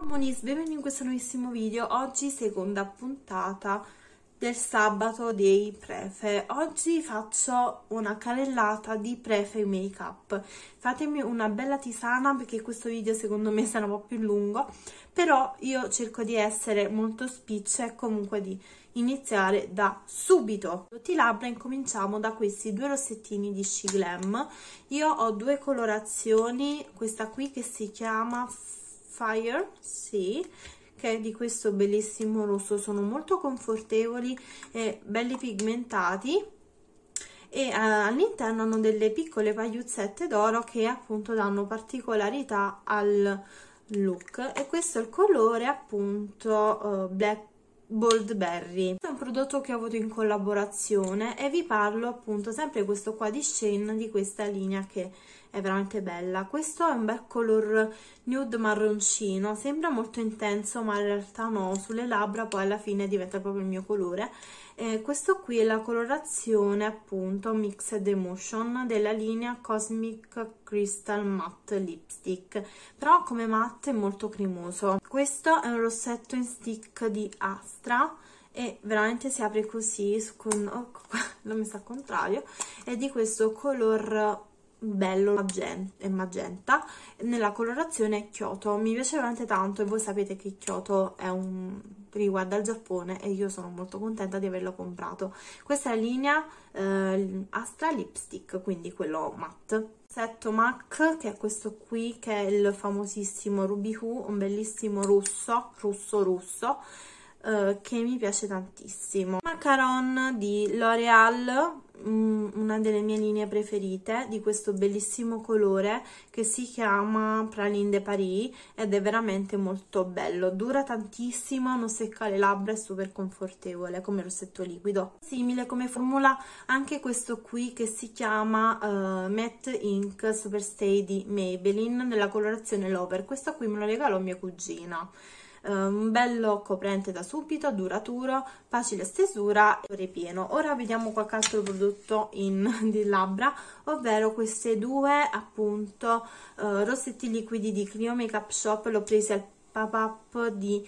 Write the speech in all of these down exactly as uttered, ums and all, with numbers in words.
Moniz, benvenuti in questo nuovissimo video. Oggi seconda puntata del sabato dei prefe. Oggi faccio una carrellata di prefe make up. Fatemi una bella tisana perché questo video secondo me sarà un po' più lungo, però io cerco di essere molto spiccia e comunque di iniziare da subito. Tutti labbra, incominciamo da questi due rossettini di She Glam. Io ho due colorazioni, questa qui che si chiama Fire, sì, che è di questo bellissimo rosso, sono molto confortevoli e belli pigmentati, e eh, all'interno hanno delle piccole pagliuzzette d'oro che appunto danno particolarità al look, e questo è il colore appunto uh, Black Bold Berry. Questo è un prodotto che ho avuto in collaborazione e vi parlo appunto sempre questo qua di Shein, di questa linea che è veramente bella. Questo è un bel color nude marroncino, sembra molto intenso ma in realtà no, sulle labbra poi alla fine diventa proprio il mio colore. Eh, questo qui è la colorazione appunto Mixed Emotion della linea Cosmic Crystal Matte Lipstick, però come matte è molto cremoso. Questo è un rossetto in stick di Astra e veramente si apre così con, oh, l'ho messa al contrario, è di questo color bello magenta, e magenta nella colorazione Kyoto. Mi piace veramente tanto e voi sapete che Kyoto è un riguarda il Giappone e io sono molto contenta di averlo comprato. Questa è la linea eh, Astra Lipstick, quindi quello matte. Rossetto M A C, che è questo qui, che è il famosissimo Ruby Hue, un bellissimo rosso rosso rosso eh, che mi piace tantissimo. Macaron di L'Oreal, una delle mie linee preferite, di questo bellissimo colore che si chiama Praline de Paris ed è veramente molto bello, dura tantissimo, non secca le labbra, è super confortevole come rossetto liquido. Simile come formula anche questo qui che si chiama uh, Matte Ink Superstay di Maybelline nella colorazione Lover. Questo qui me lo regalò mia cugina. Uh, un bello coprente da subito, duraturo, facile stesura e ripieno. Ora vediamo qualche altro prodotto in di labbra, ovvero queste due appunto uh, rossetti liquidi di Clio Makeup Shop. L'ho presi al pop-up di,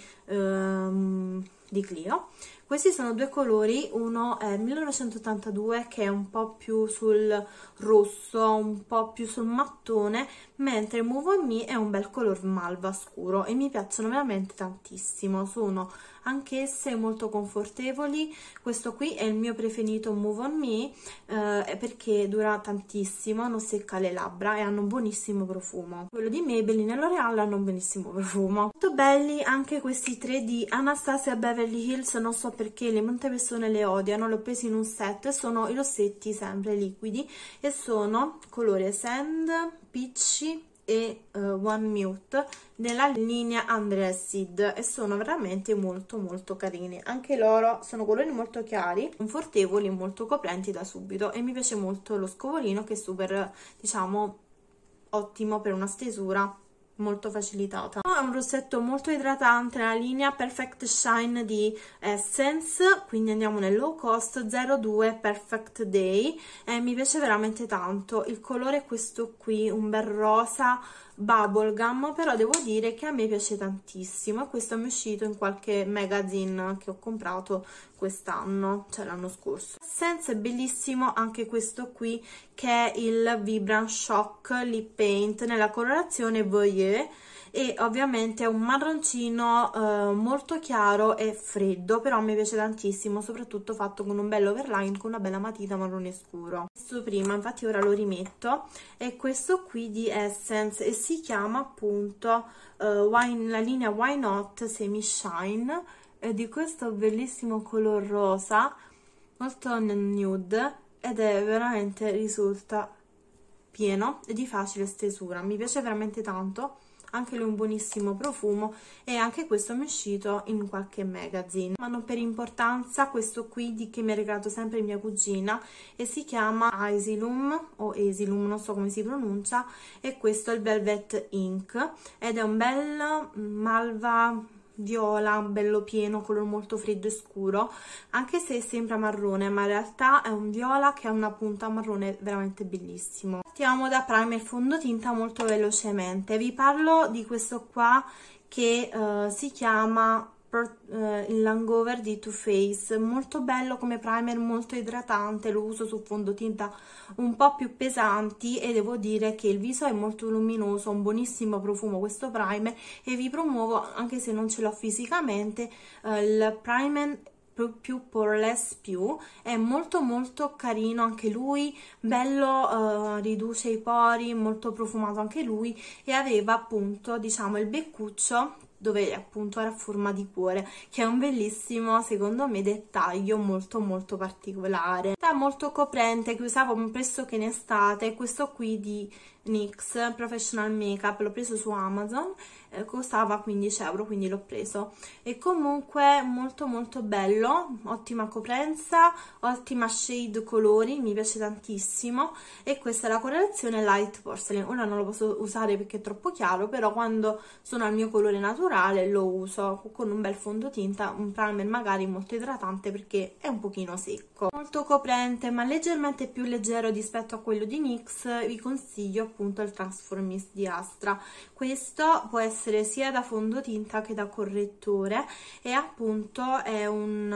um, di Clio. Questi sono due colori, uno è millenovecentottantadue che è un po' più sul rosso, un po' più sul mattone, mentre Move On Me è un bel color malva scuro e mi piacciono veramente tantissimo, sono anch'esse molto confortevoli. Questo qui è il mio preferito, Move On Me, eh, perché dura tantissimo, non secca le labbra e hanno un buonissimo profumo. Quello di Maybelline e L'Oreal hanno un buonissimo profumo. Molto belli anche questi tre di Anastasia Beverly Hills, non so perché le molte persone le odiano, l'ho presi in un set, sono i rossetti sempre liquidi e sono colore Sand, Peachy e uh, One Mute nella linea Andreas Seed e sono veramente molto molto carini. Anche loro sono colori molto chiari, confortevoli, molto coprenti da subito, e mi piace molto lo scovolino che è super, diciamo, ottimo per una stesura molto facilitata. È un rossetto molto idratante nella linea Perfect Shine di Essence, quindi andiamo nel low cost zero due Perfect Day e mi piace veramente tanto. Il colore è questo qui, un bel rosa bubblegum, però devo dire che a me piace tantissimo e questo mi è uscito in qualche magazine che ho comprato quest'anno, cioè l'anno scorso. Essence è bellissimo anche questo qui, che è il Vibrant Shock Lip Paint nella colorazione Voyeur e ovviamente è un marroncino eh, molto chiaro e freddo, però mi piace tantissimo, soprattutto fatto con un bello overline con una bella matita marrone scuro. Questo prima, infatti ora lo rimetto, è questo qui di Essence e si chiama appunto uh, wine, la linea Why Not Semi Shine, è di questo bellissimo color rosa molto nude ed è veramente, risulta pieno e di facile stesura, mi piace veramente tanto. Anche lui un buonissimo profumo e anche questo mi è uscito in qualche magazine. Ma non per importanza, questo qui di che mi ha regalato sempre mia cugina e si chiama Asilum o Asilum, non so come si pronuncia, e questo è il Velvet Ink ed è un bel malva viola, bello pieno, colore molto freddo e scuro, anche se sembra marrone ma in realtà è un viola che ha una punta marrone veramente bellissimo. Partiamo da primer fondotinta molto velocemente, vi parlo di questo qua che uh, si chiama uh, il Langover di Too Faced. Molto bello come primer, molto idratante, lo uso su fondotinta un po' più pesanti e devo dire che il viso è molto luminoso, un buonissimo profumo questo primer, e vi promuovo, anche se non ce l'ho fisicamente, uh, il primer più, più Poreless Più. È molto molto carino anche lui, bello, uh, riduce i pori, molto profumato anche lui, e aveva appunto, diciamo, il beccuccio dove appunto era a forma di cuore, che è un bellissimo, secondo me, dettaglio molto molto particolare. È molto coprente, che usavo pressoché in estate, questo qui di N Y X Professional Makeup, l'ho preso su Amazon, eh, costava quindici euro, quindi l'ho preso. E comunque molto molto bello, ottima coprenza, ottima shade colori, mi piace tantissimo. E questa è la colorazione Light Porcelain. Ora non lo posso usare perché è troppo chiaro, però quando sono al mio colore naturale lo uso con un bel fondotinta, un primer magari molto idratante perché è un pochino secco. Molto coprente ma leggermente più leggero rispetto a quello di N Y X, vi consiglio appunto il Transformist di Astra. Questo può essere sia da fondotinta che da correttore, e appunto è un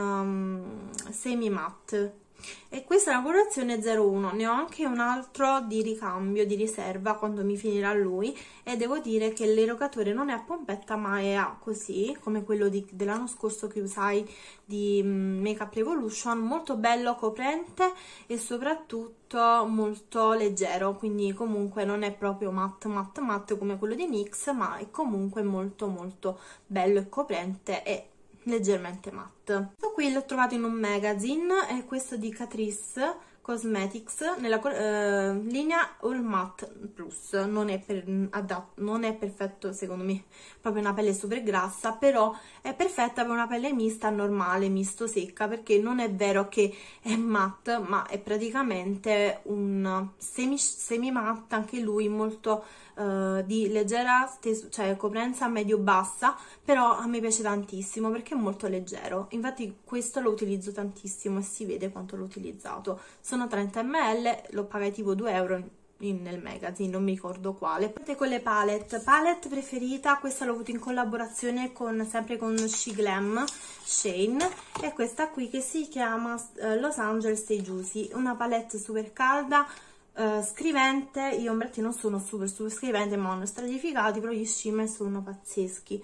um, semi matte. E questa è la colorazione zero uno, ne ho anche un altro di ricambio, di riserva, quando mi finirà lui, e devo dire che l'erogatore non è a pompetta ma è a così, come quello dell'anno scorso che usai di Makeup Revolution, molto bello, coprente e soprattutto molto leggero, quindi comunque non è proprio matte matte matte come quello di N Y X, ma è comunque molto molto bello e coprente e leggermente matte. Questo qui l'ho trovato in un magazine, è questo di Catrice Cosmetics nella eh, linea All Matte Plus. Non è, per, adatto, non è perfetto secondo me, proprio una pelle super grassa, però è perfetta per una pelle mista normale, misto secca, perché non è vero che è matte, ma è praticamente un semi, semi matte, anche lui molto Uh, di leggera, cioè coprenza medio-bassa, però a me piace tantissimo perché è molto leggero. Infatti questo lo utilizzo tantissimo e si vede quanto l'ho utilizzato. Sono trenta millilitri, l'ho pagato tipo due euro in, nel magazine, non mi ricordo quale. Con le palette, palette preferita, questa l'ho avuto in collaborazione con sempre con She Glam Shane, e questa qui che si chiama uh, Los Angeles Stay Juicy, una palette super calda. Uh, scrivente, gli ombretti non sono super super scrivente ma hanno stratificati, però gli shimmer sono pazzeschi,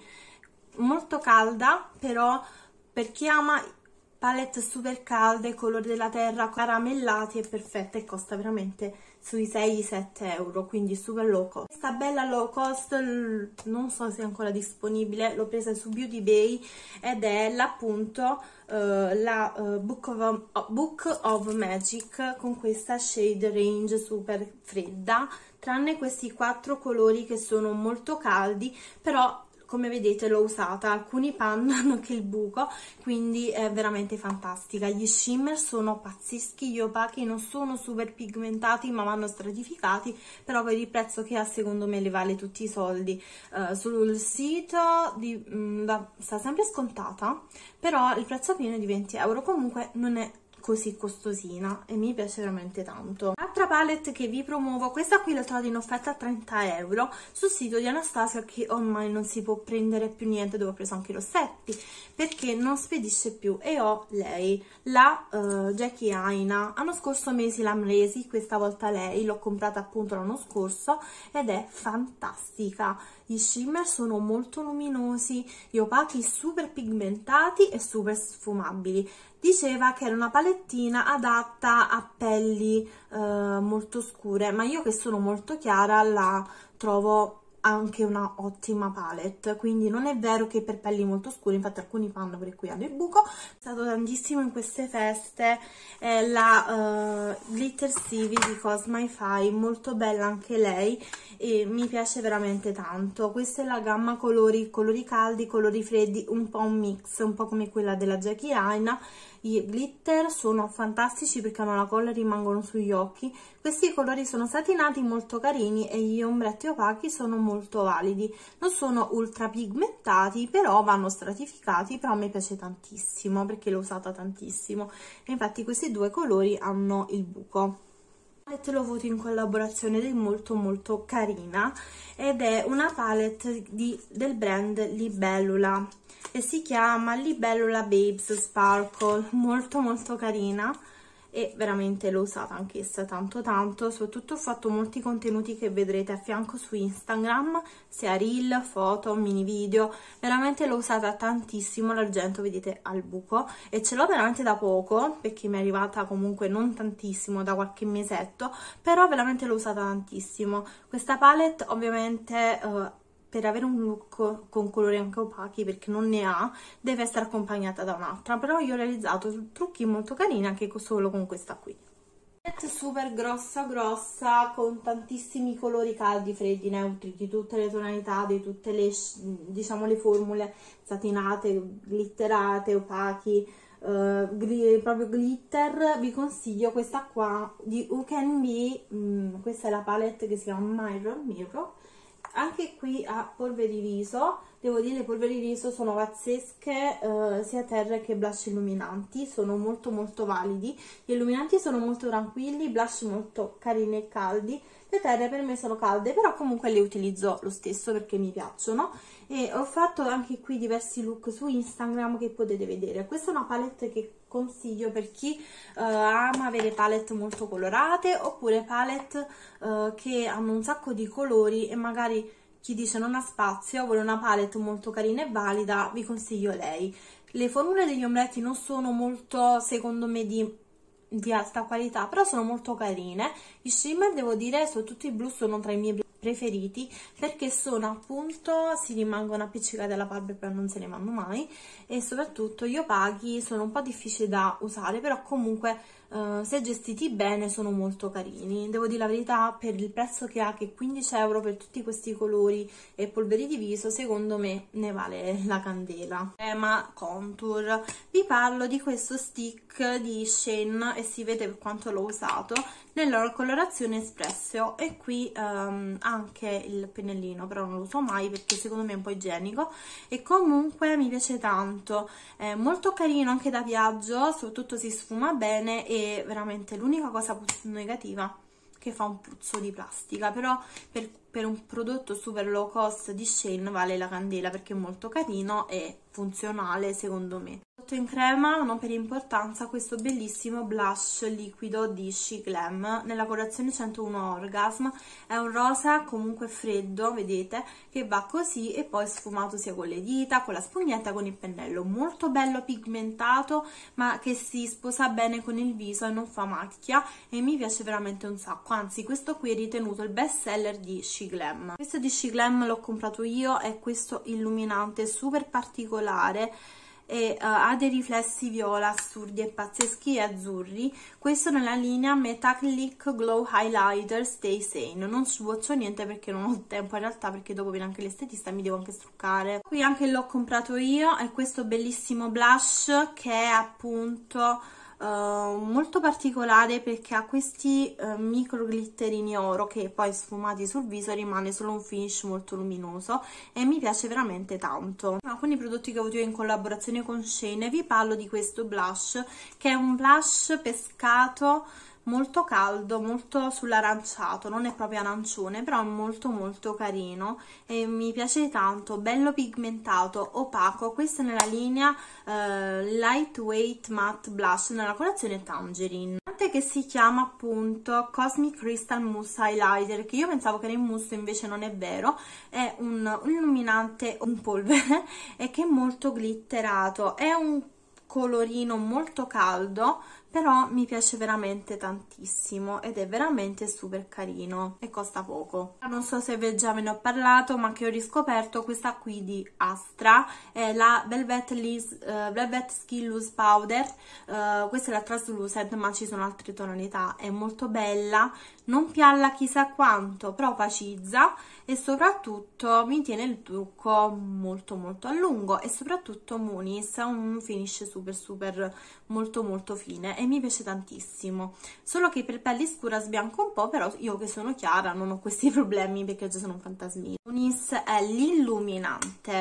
molto calda, però per chi ama palette super calde, colori della terra, caramellati, è perfetta e costa veramente sui sei sette euro, quindi super low cost. Questa bella low cost non so se è ancora disponibile, l'ho presa su Beauty Bay ed è l'appunto uh, la uh, Book, of, uh, Book of Magic, con questa shade range super fredda, tranne questi quattro colori che sono molto caldi, però come vedete l'ho usata, alcuni pan hanno anche il buco, quindi è veramente fantastica. Gli shimmer sono pazzeschi, gli opachi non sono super pigmentati ma vanno stratificati, però per il prezzo che ha secondo me le vale tutti i soldi. Uh, sul sito di, mh, da, sta sempre scontata, però il prezzo pieno è di venti euro, comunque non è così costosina e mi piace veramente tanto. L'altra palette che vi promuovo, questa qui l'ho trovata in offerta a trenta euro sul sito di Anastasia, che ormai non si può prendere più niente, dove ho preso anche i rossetti perché non spedisce più, e ho lei, la uh, Jackie Aina. L'anno scorso mesi l'hanno resi, questa volta lei, l'ho comprata appunto l'anno scorso ed è fantastica. Gli shimmer sono molto luminosi, gli opachi super pigmentati e super sfumabili. Diceva che era una palettina adatta a pelli eh, molto scure, ma io che sono molto chiara la trovo anche una ottima palette, quindi non è vero che per pelli molto scure, infatti alcuni fanno perché qui hanno il buco. È stato tantissimo in queste feste è la uh, Glitter Stevie di Cosmify, molto bella anche lei e mi piace veramente tanto. Questa è la gamma colori, colori caldi, colori freddi, un po' un mix, un po' come quella della Jackie Aina. I glitter sono fantastici perché hanno la colla e rimangono sugli occhi. Questi colori sono satinati, molto carini, e gli ombretti opachi sono molto validi. Non sono ultra pigmentati, però vanno stratificati, però mi piace tantissimo perché l'ho usata tantissimo. E infatti questi due colori hanno il buco. palette l'ho avuto in collaborazione ed è molto molto carina, ed è una palette di, del brand Libellula e si chiama Libellula Babes Sparkle, molto molto carina e veramente l'ho usata anch'essa tanto tanto. Soprattutto ho fatto molti contenuti che vedrete a fianco su Instagram, sia reel, foto, mini video, veramente l'ho usata tantissimo. L'argento vedete al buco e ce l'ho veramente da poco perché mi è arrivata comunque non tantissimo, da qualche mesetto, però veramente l'ho usata tantissimo. Questa palette ovviamente uh, per avere un look con colori anche opachi, perché non ne ha, deve essere accompagnata da un'altra, però io ho realizzato trucchi molto carini anche solo con questa qui. Palette super grossa grossa, con tantissimi colori caldi, freddi, neutri, di tutte le tonalità, di tutte le, diciamo, le formule satinate, glitterate, opachi, uh, gli, proprio glitter. Vi consiglio questa qua di Who Can Be, mm, questa è la palette che si chiama Mirror Mirror. Anche qui a polveri viso, devo dire le polveri viso sono pazzesche, eh, sia terra che blush illuminanti, sono molto molto validi. Gli illuminanti sono molto tranquilli, i blush molto carini e caldi. Le terre per me sono calde, però comunque le utilizzo lo stesso perché mi piacciono. E ho fatto anche qui diversi look su Instagram che potete vedere. Questa è una palette che consiglio per chi uh, ama avere palette molto colorate, oppure palette uh, che hanno un sacco di colori e magari chi dice non ha spazio, vuole una palette molto carina e valida, vi consiglio lei. Le formule degli ombretti non sono molto, secondo me, di di alta qualità, però sono molto carine. I shimmer, devo dire, soprattutto i blu, sono tra i miei preferiti perché sono appunto, si rimangono appiccicati alla palpebra, non se ne vanno mai, e soprattutto gli opacchi sono un po' difficili da usare, però comunque uh, se gestiti bene sono molto carini. Devo dire la verità, per il prezzo che ha, che è quindici euro per tutti questi colori e polveri di viso, secondo me ne vale la candela. Crema contour, vi parlo di questo stick di Shein e si vede per quanto l'ho usato, nella colorazione espresso, e qui um, anche il pennellino, però non lo uso mai perché secondo me è un po' igienico e comunque mi piace tanto, è molto carino anche da viaggio, soprattutto si sfuma bene, e veramente l'unica cosa negativa che fa un puzzo di plastica, però per, per un prodotto super low cost di Shein vale la candela perché è molto carino e funzionale secondo me. In crema, non per importanza, questo bellissimo blush liquido di She Glam nella colorazione centouno Orgasm. È un rosa comunque freddo, vedete, che va così e poi sfumato sia con le dita, con la spugnetta, con il pennello. Molto bello pigmentato, ma che si sposa bene con il viso e non fa macchia, e mi piace veramente un sacco. Anzi, questo qui è ritenuto il best seller di She Glam. Questo di She Glam l'ho comprato io, è questo illuminante super particolare e uh, ha dei riflessi viola assurdi e pazzeschi e azzurri. Questo nella linea Metallic Glow Highlighter Stay Sane. Non swatcho niente perché non ho tempo in realtà, perché dopo viene anche l'estetista e mi devo anche struccare. Qui anche l'ho comprato io, è questo bellissimo blush che è appunto Uh, molto particolare perché ha questi uh, micro glitterini oro che poi sfumati sul viso rimane solo un finish molto luminoso e mi piace veramente tanto. Alcuni prodotti che ho avuto io in collaborazione con Shein, vi parlo di questo blush che è un blush pescato molto caldo, molto sull'aranciato, non è proprio arancione, però è molto molto carino e mi piace tanto, bello pigmentato, opaco. Questo è nella linea eh, Lightweight Matte Blush nella colorazione Tangerine, che si chiama appunto Cosmic Crystal Mousse Highlighter, che io pensavo che era in mousse, invece non è vero, è un, un illuminante in polvere e che è molto glitterato, è un colorino molto caldo, però mi piace veramente tantissimo ed è veramente super carino e costa poco. Non so se ve già ve ne ho parlato, ma che ho riscoperto questa qui di Astra, è la Velvet, Liz, uh, Velvet Skin Loose Powder. Uh, questa è la Translucent, ma ci sono altre tonalità, è molto bella, non pialla chissà quanto, però opacizza e soprattutto mi tiene il trucco molto molto a lungo, e soprattutto Moonis ha un finish super super molto molto fine e mi piace tantissimo. Solo che per pelli scura sbianca un po', però io che sono chiara non ho questi problemi perché già sono un fantasmino. Moonis è l'illuminante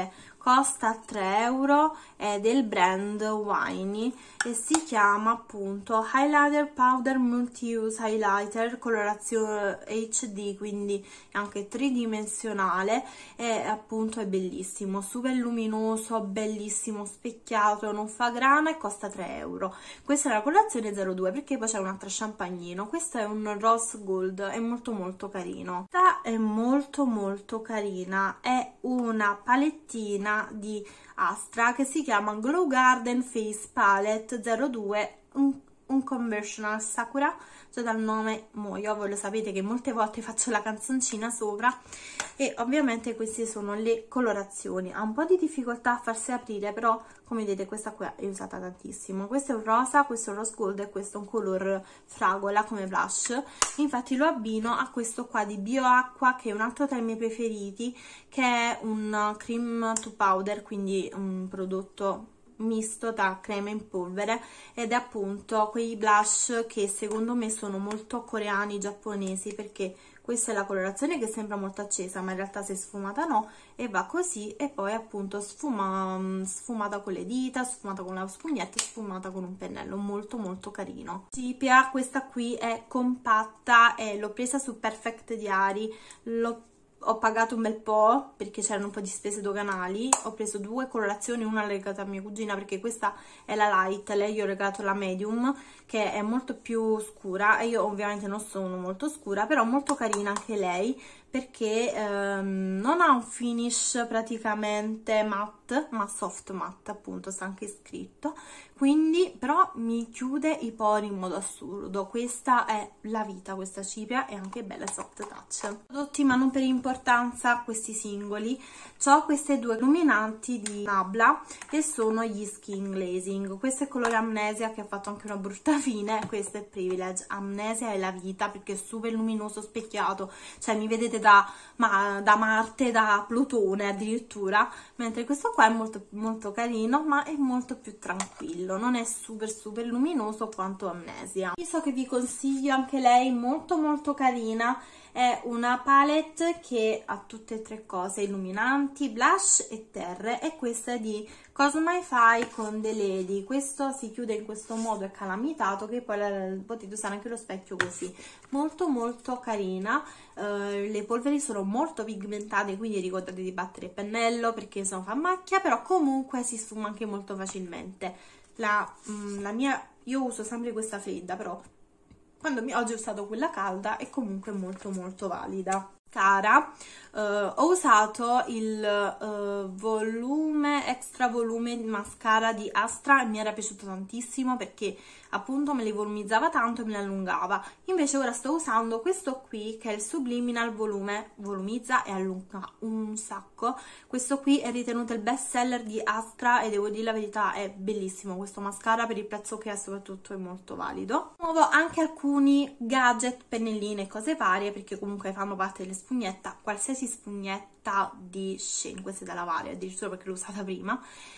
costa tre euro, è del brand Winey e si chiama appunto Highlighter Powder Multi-Use Highlighter colorazione H D, quindi è anche tridimensionale e appunto è bellissimo, super luminoso, bellissimo, specchiato, non fa grana e costa tre euro. Questa è la colorazione zero due, perché poi c'è un'altra champagnino, questo è un rose gold, è molto molto carino. Questa è molto molto carina, è una palettina di Astra che si chiama Glow Garden Face Palette zero due, un, un conventional Sakura, già dal nome muoio, voi lo sapete che molte volte faccio la canzoncina sopra. E ovviamente queste sono le colorazioni, ha un po' di difficoltà a farsi aprire, però come vedete questa qua è usata tantissimo. Questo è un rosa, questo è un rose gold e questo è un color fragola come blush. Infatti lo abbino a questo qua di Bioacqua, che è un altro tra i miei preferiti, che è un cream to powder, quindi un prodotto misto tra crema in polvere, ed è appunto quei blush che secondo me sono molto coreani, giapponesi, perché questa è la colorazione che sembra molto accesa ma in realtà se sfumata no, e va così, e poi appunto sfuma, sfumata con le dita, sfumata con la spugnetta, sfumata con un pennello, molto molto carino. Cipia, questa qui è compatta e l'ho presa su Perfect Diary, l'ho ho pagato un bel po' perché c'erano un po' di spese doganali. Ho preso due colorazioni, una l'ho regalata a mia cugina perché questa è la light, lei gli ho regalato la medium che è molto più scura e io ovviamente non sono molto scura, però molto carina anche lei perché ehm, non ha un finish praticamente matte ma soft matte, appunto sta anche scritto, quindi però mi chiude i pori in modo assurdo. Questa è la vita, questa cipria è anche bella soft touch. Prodotti ma non per importanza, questi singoli, ho queste due illuminanti di Nabla e sono gli Skin Glazing. Questo è colore Amnesia che ha fatto anche una brutta fine, questo è Privilege. Amnesia è la vita perché è super luminoso, specchiato, cioè mi vedete da, ma, da Marte, da Plutone addirittura, mentre questo qua è molto molto carino ma è molto più tranquillo, non è super super luminoso quanto Amnesia. Io so che vi consiglio anche lei, molto molto carina, è una palette che ha tutte e tre cose, illuminanti, blush e terre, e questa è di Cosmify con The Lady. Questo si chiude in questo modo, è calamitato, che poi la, potete usare anche lo specchio così, molto molto carina. Uh, le polveri sono molto pigmentate, quindi ricordate di battere il pennello perché se no fa macchia, però comunque si sfuma anche molto facilmente. La, mm, la mia, io uso sempre questa fredda, però quando mi, oggi ho usato quella calda è comunque molto molto valida. Cara, uh, ho usato il uh, volume, extra volume mascara di Astra e mi era piaciuto tantissimo perché appunto me li volumizzava tanto e me li allungava. Invece ora sto usando questo qui che è il Subliminal Volume, volumizza e allunga un sacco. Questo qui è ritenuto il best seller di Astra e devo dire la verità, è bellissimo questo mascara, per il prezzo che è soprattutto è molto valido. Nuovo anche alcuni gadget, pennelline e cose varie perché comunque fanno parte delle spugnetta, qualsiasi spugnetta di Shein, questa è da lavare addirittura perché l'ho usata prima,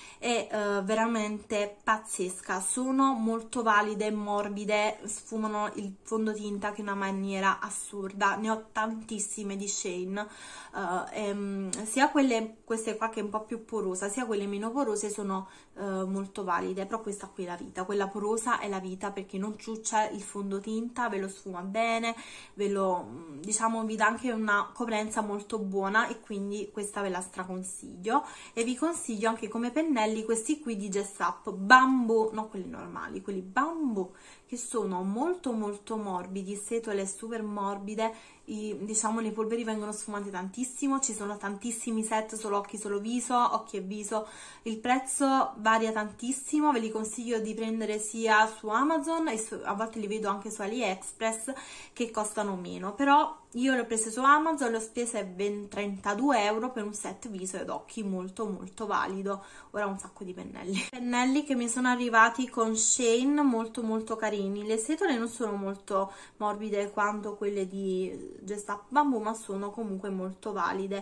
è uh, veramente pazzesca, sono molto valide, morbide, sfumano il fondotinta che in una maniera assurda, ne ho tantissime di Shein, uh, ehm, sia quelle, queste qua che è un po' più porosa, sia quelle meno porose sono uh, molto valide, però questa qui è la vita, quella porosa è la vita perché non ciuccia il fondotinta, ve lo sfuma bene, ve lo, diciamo, vi dà anche una coprenza molto buona e quindi questa ve la straconsiglio. E vi consiglio anche come pennelli questi qui di Jess Up Bamboo, no quelli normali, quelli Bamboo, che sono molto molto morbidi, setole super morbide, i, diciamo le polveri vengono sfumate tantissimo, ci sono tantissimi set, solo occhi, solo viso, occhi e viso, il prezzo varia tantissimo, ve li consiglio di prendere sia su Amazon e su, a volte li vedo anche su AliExpress che costano meno, però io le ho prese su Amazon, le ho spese trentadue euro per un set viso ed occhi molto molto valido. Ora ho un sacco di pennelli. Pennelli che mi sono arrivati con Shein, molto molto carini. Le setole non sono molto morbide quanto quelle di Just Up Bamboo, ma sono comunque molto valide.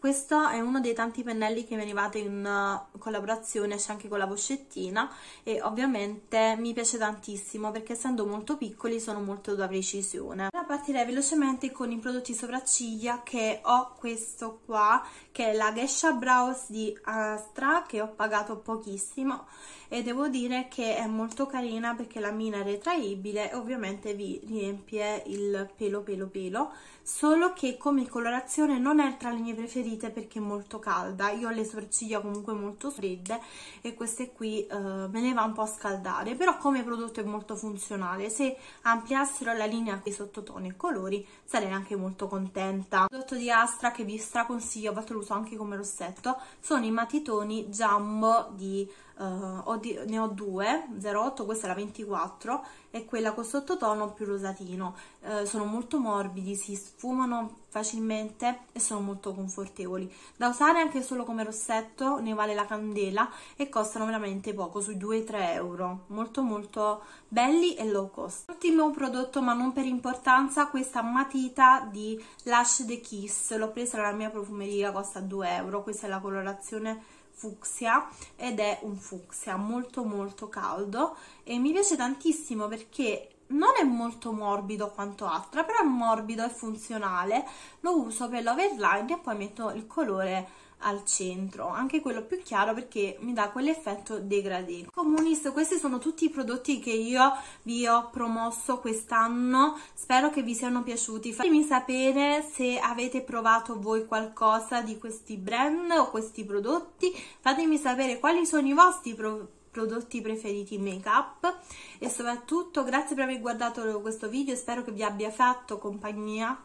Questo è uno dei tanti pennelli che venivate in uh, collaborazione, c'è anche con la pochettina, e ovviamente mi piace tantissimo perché essendo molto piccoli sono molto da precisione. Ora partirei velocemente con i prodotti sopracciglia, che ho questo qua, che è la Geisha Brows di Astra, che ho pagato pochissimo e devo dire che è molto carina perché la mina è retraibile e ovviamente vi riempie il pelo pelo pelo, solo che come colorazione non è tra le mie preferite perché è molto calda. Io ho le sopracciglia comunque molto fredde e queste qui eh, me ne va un po' a scaldare, però come prodotto è molto funzionale. Se ampliassero la linea con i sottotoni e colori sarei anche molto contenta. Il prodotto di Astra che vi straconsiglio, a volte lo uso anche come rossetto, sono i matitoni Jumbo di Uh, ho di, ne ho due, zero otto, questa è la ventiquattro e quella con sottotono più rosatino. Uh, sono molto morbidi, si sfumano facilmente e sono molto confortevoli da usare anche solo come rossetto, ne vale la candela e costano veramente poco, sui due tre euro, molto molto belli e low cost. Ultimo prodotto, ma non per importanza, questa matita di Lush The Kiss, l'ho presa nella mia profumeria, costa due euro, questa è la colorazione fucsia ed è un fucsia molto molto caldo e mi piace tantissimo perché non è molto morbido quanto Astra, però è morbido e funzionale. Lo uso per l'overline e poi metto il colore al centro, anche quello più chiaro, perché mi dà quell'effetto degradé. Comunis, questi sono tutti i prodotti che io vi ho promosso quest'anno, spero che vi siano piaciuti. Fatemi sapere se avete provato voi qualcosa di questi brand o questi prodotti, fatemi sapere quali sono i vostri pro prodotti preferiti make up e soprattutto grazie per aver guardato questo video, spero che vi abbia fatto compagnia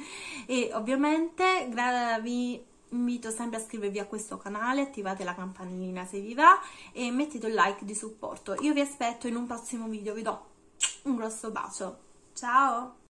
e ovviamente vi invito sempre a iscrivervi a questo canale, attivate la campanellina se vi va e mettete un like di supporto. Io vi aspetto in un prossimo video, vi do un grosso bacio, ciao!